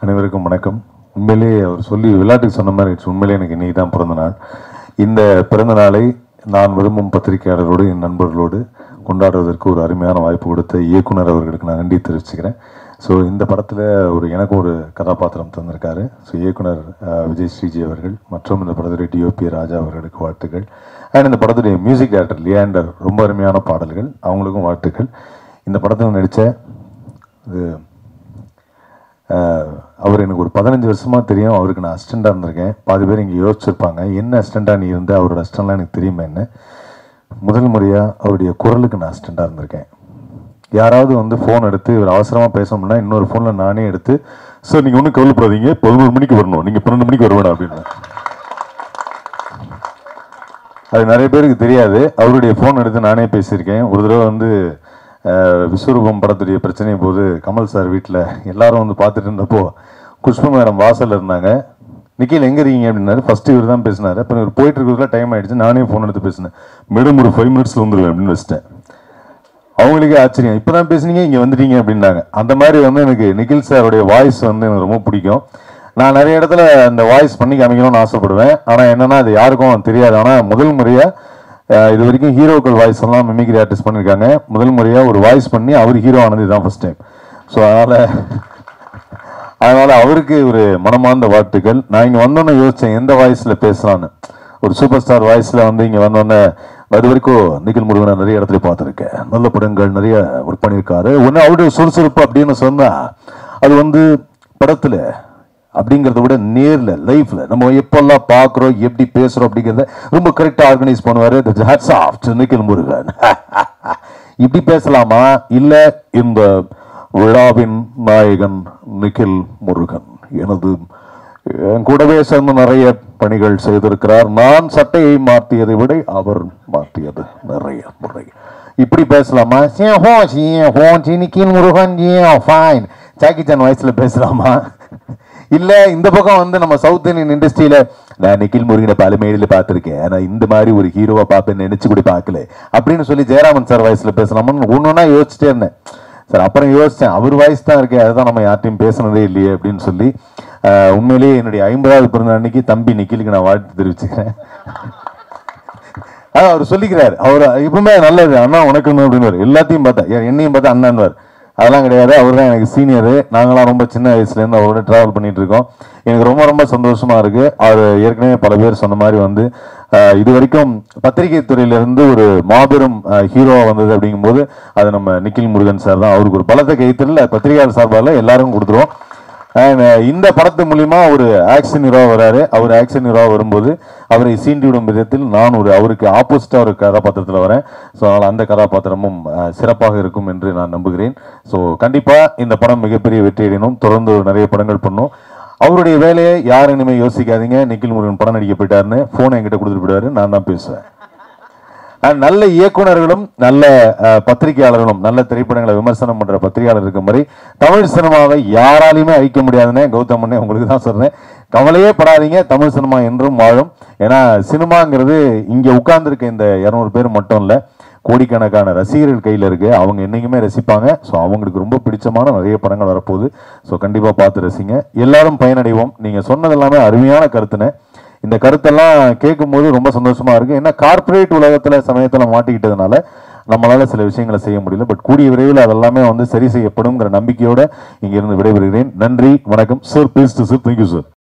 அனைவருக்கும் வணக்கம். உண்மையிலேயே அவர் சொல்லி விளையாட்டுக்கு சொன்ன மாதிரி உண்மையிலே எனக்கு இன்னைக்கு தான் பிறந்த நாள். இந்த பிறந்த நாளை நான் விரும்பும் பத்திரிகையாளரோடு என் நண்பர்களோடு கொண்டாடுவதற்கு ஒரு அருமையான வாய்ப்பு கொடுத்த இயக்குனர் அவர்களுக்கு நான் நன்றி தெரிவிச்சுக்கிறேன். ஸோ இந்த படத்தில் எனக்கு ஒரு கதாபாத்திரம் தந்திருக்காரு. ஸோ இயக்குனர் விஜய் ஸ்ரீஜி அவர்கள் மற்றும் இந்த படத்துடைய டிஓபி ராஜா அவர்களுக்கு வாழ்த்துக்கள். அண்ட் இந்த படத்துடைய மியூசிக் டைரக்டர் லியாண்டர் ரொம்ப அருமையான பாடல்கள், அவங்களுக்கும் வாழ்த்துக்கள். இந்த படத்தில் நடித்த அவர் எனக்கு ஒரு 15 வருஷமாக தெரியும். அவருக்கு நான் அசிஸ்டண்டாக இருந்திருக்கேன். பாதி பேர் இங்கே யோசிச்சிருப்பாங்க, என்ன அசிஸ்டண்டாக நீ இருந்து அவரோட அசிஸ்டண்ட்லாம் எனக்கு தெரியுமா என்ன. முதல் முறையாக அவருடைய குரலுக்கு நான் அசிஸ்டண்டாக இருந்திருக்கேன். யாராவது ஃபோன் எடுத்து இவர் அவசரமாக பேசணும்னா இன்னொரு ஃபோனில் நானே எடுத்து, சார் நீங்கள் ஒன்றும் கவலைப்படாதீங்க, 11 மணிக்கு வரணும், நீங்கள் 12 மணிக்கு வருவேடா அப்படின்னு. அது நிறைய பேருக்கு தெரியாது. அவருடைய ஃபோன் எடுத்து நானே பேசியிருக்கேன். ஒரு தடவை விஸ்வரூபம் படத்துடைய பிரச்சனை போது கமல் சார் வீட்டில் எல்லாரும் பார்த்துட்டு இருந்தப்போ குஷ்பு மேடம் வாசலில் இருந்தாங்க. நிக்கில் எங்கே இருக்கீங்க அப்படின்னாரு. ஃபஸ்ட்டு இவர் தான் பேசினார். அப்புறம் இவர் போயிட்டு இருக்கிறதுல டைம் ஆகிடுச்சு. நானே ஃபோன் எடுத்து பேசினேன். மேடம் ஒரு 5 மினிட்ஸில் வந்துடுவேன் அப்படின்னு வச்சிட்டேன். அவங்களுக்கே ஆச்சரியம், இப்போ தான் பேசுனீங்க இங்கே வந்துட்டீங்க அப்படின்னாங்க. அந்த மாதிரி எனக்கு நிக்கில் சாருடைய வாய்ஸ் எனக்கு ரொம்ப பிடிக்கும். நான் நிறைய இடத்துல அந்த வாய்ஸ் பண்ணி காமிக்கணும்னு ஆசைப்படுவேன். ஆனால் என்னென்னா அது யாருக்கும் தெரியாது. ஆனால் முதல் முறையாக இது வரைக்கும் ஹீரோக்கள் வாய்ஸ் எல்லாம் மிமிக்ரி ஆர்டிஸ்ட் பண்ணியிருக்காங்க. முதல் முறையாக ஒரு வாய்ஸ் பண்ணி அவர் ஹீரோ ஆனது இதுதான் ஃபர்ஸ்ட் டைம். ஸோ அதனால் அவருக்கு ஒரு மனமார்ந்த வாழ்த்துக்கள். நான் இங்கே வந்தோன்னே யோசித்தேன் எந்த வாய்ஸில் பேசலான்னு. ஒரு சூப்பர் ஸ்டார் வாய்ஸில் இங்கே வந்தோடனே அது வரைக்கும் நிக்கில் முருகனை நிறைய இடத்துல பார்த்துருக்கேன். நல்ல படங்கள் நிறைய ஒர்க் பண்ணியிருக்காரு. ஒன்று அவருடைய சுறுசுறுப்பு அப்படின்னு சொன்னால் அது படத்தில் அப்படிங்கிறத விட நேரில் லைஃப்பில் நம்ம எப்பெல்லாம் பார்க்குறோம் எப்படி பேசுகிறோம் அப்படிங்கிறத ரொம்ப கரெக்டாக ஆர்கனைஸ் பண்ணுவார். Hats off to Nikhil Murugan. இப்படி பேசலாமா, இல்லை இந்த விழாவின் நாயகன் நிக்கில் முருகன் என் கூடவே சேர்ந்து நிறைய பணிகள் செய்திருக்கிறார். நான் சட்டையை மாற்றியதை விட அவர் மாற்றியது நிறைய முறை. இப்படி பேசலாமா, Nikhil Murugan fine Jackie Chan வாய்ஸில் பேசலாமா, இல்லை இந்த பக்கம் நம்ம சவுத் இந்தியன் இண்டஸ்ட்ரியில் நான் நிக்கில் முருகனை பல மேடையில் பார்த்துருக்கேன், ஆனால் இந்த மாதிரி ஒரு ஹீரோவை பார்ப்பேன்னு நினச்சி கூட பார்க்கல அப்படின்னு சொல்லி ஜெயராமன் சார் வாய்ஸில் பேசலாமான்னு ஒன்றா யோசிச்சுட்டே இருந்தேன் சார். அப்புறம் யோசித்தேன் அவர் வாய்ஸ் தான் இருக்கே, அதுதான் நம்ம யார்ட்டையும் பேசினதே இல்லையே அப்படின்னு சொல்லி உண்மையிலேயே என்னுடைய 50வது பிறந்த அன்னைக்கு தம்பி நிக்கிலுக்கு நான் வாழ்த்து தெரிவிச்சுக்கிறேன். அவர் சொல்லிக்கிறார், அவர் இப்பவுமே நல்லது அண்ணா உனக்குன்னு அப்படின்னு எல்லாத்தையும் பார்த்தா என்னையும் பார்த்தா அண்ணான்வார். அதெல்லாம் கிடையாது, அவர் தான் எனக்கு சீனியரு. நாங்களாம் ரொம்ப சின்ன வயசுலேருந்து அவரோட ட்ராவல் பண்ணிட்டு இருக்கோம். எனக்கு ரொம்ப ரொம்ப சந்தோஷமா இருக்கு. அவர் ஏற்கனவே பல பேர் சொன்ன மாதிரி இது வரைக்கும் பத்திரிகை துறையிலிருந்து ஒரு மாபெரும் ஹீரோவா வந்தது அப்படிங்கும்போது அது நம்ம நிக்கில் முருகன் சார் தான். அவருக்கு ஒரு பலத்தை கைத்தறில் பத்திரிகையாளர் சார்பால் எல்லாரும் கொடுத்துருவோம். இந்த படத்து மூலியமா ஒரு ஆக்ஷன் ஹீரோவா வராரு. அவர் ஆக்ஷன் ஹீரோவா வரும்போது அவரை சீண்டிவிடும் விதத்தில் நான் அவருக்கு ஆப்போசிட்டா ஒரு கதாபாத்திரத்தில் வரேன். ஸோ அதனால் அந்த கதாபாத்திரமும் சிறப்பாக இருக்கும் என்று நான் நம்புகிறேன். ஸோ கண்டிப்பா இந்த படம் மிகப்பெரிய வெற்றி அடையணும். தொடர்ந்து நிறைய படங்கள் பண்ணும். அவருடைய வேலையை யார் இனிமே யோசிக்காதீங்க. நிக்கில் முருகன் படம் நடிக்க போயிட்டாருன்னு போனை என்கிட்ட கொடுத்துட்டு போயிடுவாரு, நான் தான் பேசுவேன். நல்ல இயக்குநர்களும் நல்ல பத்திரிகையாளர்களும் நல்ல திரைப்படங்களை விமர்சனம் பண்ற பத்திரிகையாளர் இருக்கும் வரை தமிழ் சினிமாவை யாராலையுமே அழிக்க முடியாதுன்னு கௌதமண்ணே உங்களுக்கு தான் சொல்றேன். கவலையே படாதீங்க, தமிழ் சினிமா என்றும் வாழும். ஏன்னா சினிமாங்கிறது இங்க உட்கார்ந்துருக்க இந்த 200 பேர் மட்டும் இல்லை, கோடிக்கணக்கான ரசிகர்கள் கையில் இருக்கு. அவங்க என்னைக்குமே ரசிப்பாங்க. ஸோ அவங்களுக்கு ரொம்ப பிடிச்சமான நிறைய படங்கள் வரப்போகுது. ஸோ கண்டிப்பாக பார்த்து ரசிங்க. எல்லாரும் பயனடைவோம். நீங்கள் சொன்னது எல்லாமே அருமையான கருத்துன்னு. இந்த கருத்தெல்லாம் கேட்கும்போது ரொம்ப சந்தோஷமா இருக்கு. ஏன்னா கார்பரேட் உலகத்துல சமயத்துல மாட்டிக்கிட்டதுனால நம்மளால சில விஷயங்களை செய்ய முடியல. பட் கூடிய விரைவில் அதெல்லாமே சரி செய்யப்படும்ங்கிற நம்பிக்கையோட இங்கிருந்து விடைபெறுகிறேன். நன்றி, வணக்கம் sir. Please to sir. Thank you sir.